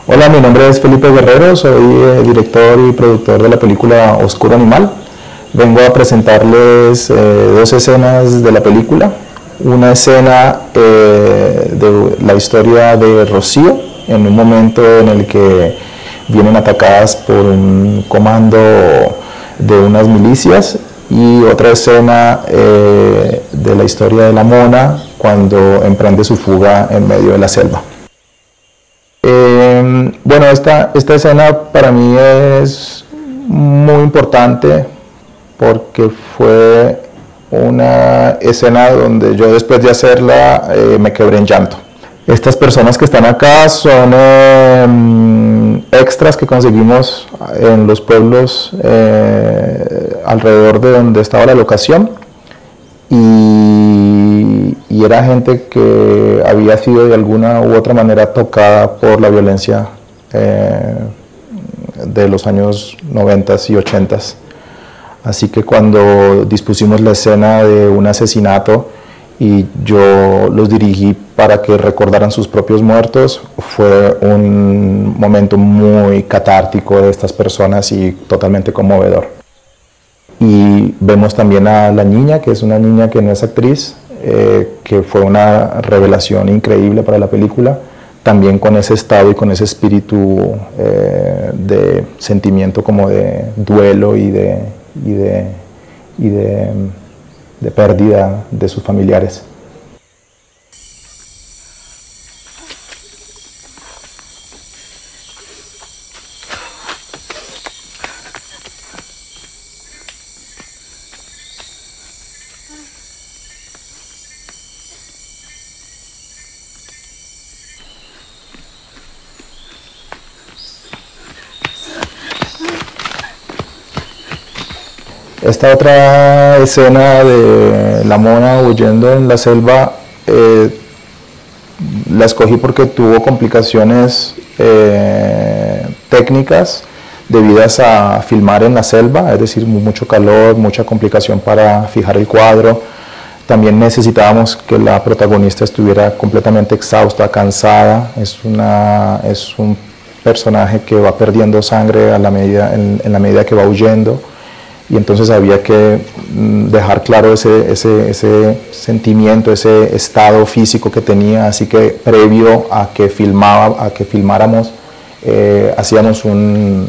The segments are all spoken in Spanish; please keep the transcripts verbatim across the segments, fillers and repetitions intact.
Hola, mi nombre es Felipe Guerrero, soy eh, director y productor de la película Oscuro Animal. Vengo a presentarles eh, dos escenas de la película. Una escena eh, de la historia de Rocío, en un momento en el que vienen atacadas por un comando de unas milicias, y otra escena eh, de la historia de la Mona cuando emprende su fuga en medio de la selva. Eh, bueno, esta, esta escena para mí es muy importante porque fue una escena donde yo, después de hacerla, eh, me quebré en llanto. Estas personas que están acá son eh, extras que conseguimos en los pueblos eh, alrededor de donde estaba la locación, y, y era gente que había sido de alguna u otra manera tocada por la violencia eh, de los años noventas y ochentas. Así que cuando dispusimos la escena de un asesinato y yo los dirigí para que recordaran sus propios muertos, fue un momento muy catártico de estas personas y totalmente conmovedor. Y vemos también a la niña, que es una niña que no es actriz, eh, que fue una revelación increíble para la película, también con ese estado y con ese espíritu eh, de sentimiento como de duelo y de, y de, y de, de pérdida de sus familiares. Esta otra escena de la Mona huyendo en la selva eh, la escogí porque tuvo complicaciones eh, técnicas debidas a filmar en la selva, es decir, mucho calor, mucha complicación para fijar el cuadro. También necesitábamos que la protagonista estuviera completamente exhausta, cansada. Es, una, es un personaje que va perdiendo sangre a la medida, en, en la medida que va huyendo. Y entonces había que dejar claro ese, ese, ese sentimiento, ese estado físico que tenía, así que previo a que, filmaba, a que filmáramos, eh, hacíamos un,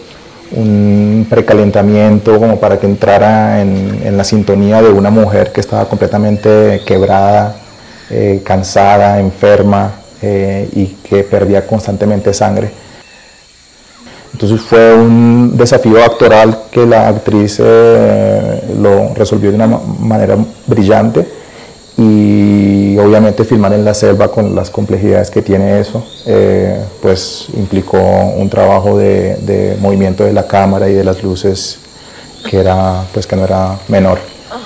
un precalentamiento como para que entrara en, en la sintonía de una mujer que estaba completamente quebrada, eh, cansada, enferma, eh, y que perdía constantemente sangre. Entonces fue un desafío actoral que la actriz eh, lo resolvió de una manera brillante, y obviamente filmar en la selva con las complejidades que tiene eso, eh, pues implicó un trabajo de, de movimiento de la cámara y de las luces que, era, pues, que no era menor.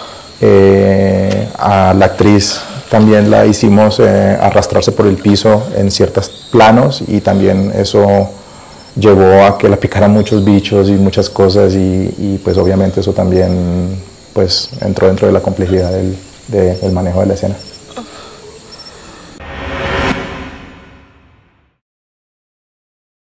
Eh, a la actriz también la hicimos eh, arrastrarse por el piso en ciertos planos, y también eso llevó a que la picaran muchos bichos y muchas cosas, y, y pues obviamente eso también pues entró dentro de la complejidad del, de, del manejo de la escena.